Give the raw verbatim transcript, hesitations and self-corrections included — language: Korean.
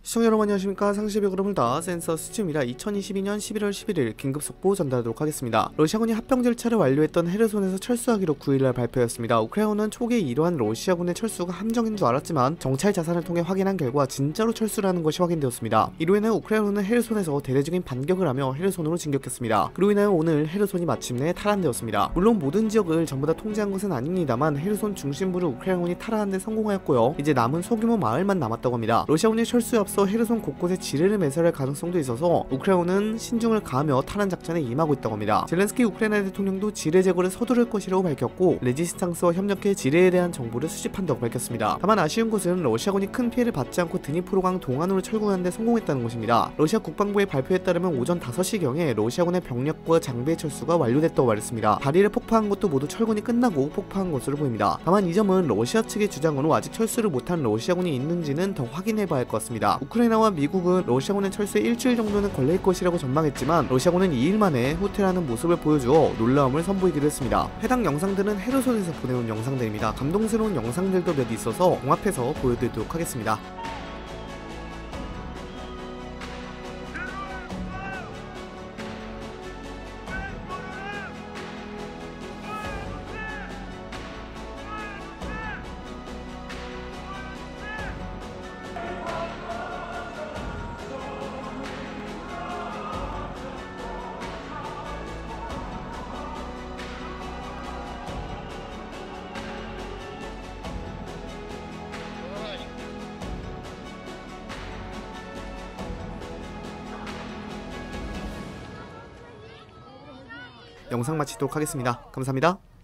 시청자 여러분 안녕하십니까. 상시의 그룹을 다 센서 수치입니다. 이천이십이년 십일월 십일일 긴급 속보 전달하도록 하겠습니다. 러시아군이 합병 절차를 완료했던 헤르손에서 철수하기로 구일날 발표했습니다. 우크라이나는 초기에 이러한 러시아군의 철수가 함정인 줄 알았지만 정찰 자산을 통해 확인한 결과 진짜로 철수라는 것이 확인되었습니다. 이로 인해 우크라이나는 헤르손에서 대대적인 반격을 하며 헤르손으로 진격했습니다. 그로 인하여 오늘 헤르손이 마침내 탈환되었습니다. 물론 모든 지역을 전부 다 통제한 것은 아닙니다만 헤르손 중심부를 우크라이나군이 탈환하는 데 성공하였고요. 이제 남은 소규모 마을만 남았다고 합니다. 러시아군이 철수에 앞서 헤르손 곳곳에 지뢰를 매설할 가능성도 있어서 우크라이나는 신중을 가하며 탈환 작전에 임하고 있다고 합니다. 젤렌스키 우크라이나 대통령도 지뢰 제거를 서두를 것이라고 밝혔고 레지스탕스와 협력해 지뢰에 대한 정보를 수집한다고 밝혔습니다. 다만 아쉬운 것은 러시아군이 큰 피해를 받지 않고 드니프로강 동안으로 철군하는 데 성공했다는 것입니다. 러시아 국방부의 발표에 따르면 오전 다섯시경에 러시아군의 병력과 장비의 철수가 완료됐다고 말했습니다. 다리를 폭파한 것도 모두 철군이 끝나고 폭파한 것으로 보입니다. 다만 이 점은 러시아 측의 주장으로 아직 철수를 못한 러시아군이 있는지는 더 확인해봐야 할 것 같습니다. 우크라이나와 미국은 러시아군의 철수에 일주일 정도는 걸릴 것이라고 전망했지만 러시아군은 이일 만에 후퇴하는 모습을 보여주어 놀라움을 선보이기도 했습니다. 해당 영상들은 헤르손에서 보내온 영상들입니다. 감동스러운 영상들도 몇 있어서 종합해서 보여드리도록 하겠습니다. 영상 마치도록 하겠습니다. 감사합니다.